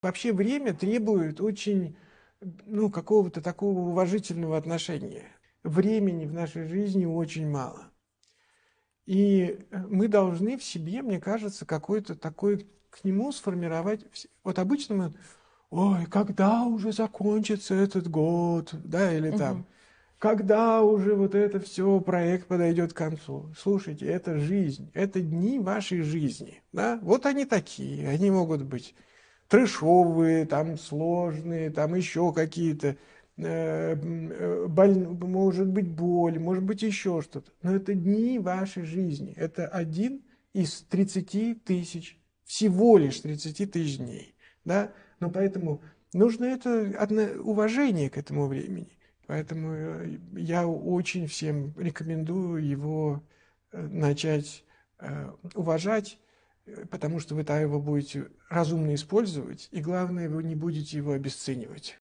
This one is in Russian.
Вообще время требует очень, какого-то такого уважительного отношения. Времени в нашей жизни очень мало. И мы должны в себе, мне кажется, какой-то такой к нему сформировать. Вот обычно мы, ой, когда уже закончится этот год, да, или там, Мгм. когда уже вот это все, проект подойдет к концу. Слушайте, это жизнь, это дни вашей жизни, да, вот они такие, они могут быть трэшовые, там сложные, там еще какие-то, может быть боль, может быть еще что-то. Но это дни вашей жизни. Это один из 30 000, всего лишь 30 000 дней. Да? Но поэтому нужно уважение к этому времени. Поэтому я очень всем рекомендую его начать уважать, потому что вы тогда его будете разумно использовать, и главное, вы не будете его обесценивать.